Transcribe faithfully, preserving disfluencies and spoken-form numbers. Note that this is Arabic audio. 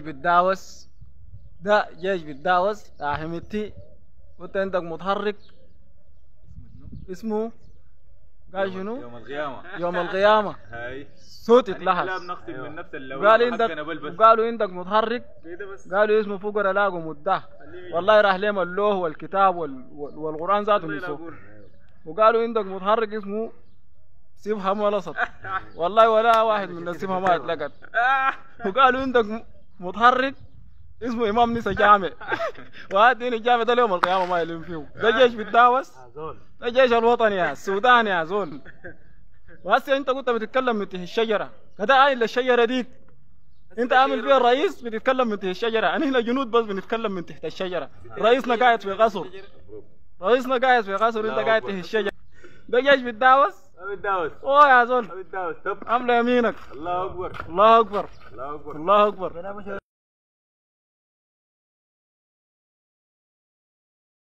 بيتداوس، ده جيش بيتداوس يا حميتي. وانت عندك متحرك اسمه قال شنو؟ يوم القيامة. يوم القيامة هاي صوت يتلحس. نقسم من نفس اللون. قال عندك قالوا عندك متحرك، قالوا اسمه فقر لاقوا مده. والله راح لهم اللوح والكتاب وال... والقرآن ذاته نسوه. وقالوا عندك متحرك اسمه سيبها ملصت. والله ولا واحد من السيبها ما اتلقت. وقالوا عندك متحرك اسمه امام نسا جامع. وهاتين الجامع ده يوم القيامه ما يلم فيه. ده جيش بيتداوس، ده جيش الوطني يا السودان يا زول. وهسه انت كنت بتتكلم من تحت الشجره، كده قايل الشجره ديك انت عامل فيها الرئيس بتتكلم من تحت الشجره. انا هنا جنود بس بنتكلم من تحت الشجره. رئيسنا قاعد في قصر، رئيسنا قاعد في قصر وانت قاعد تحت الشجره. ده جيش بيتداوس بتداوس اوه يا زول. بتداوس. طب عامله يمينك. الله اكبر الله اكبر الله اكبر الله اكبر.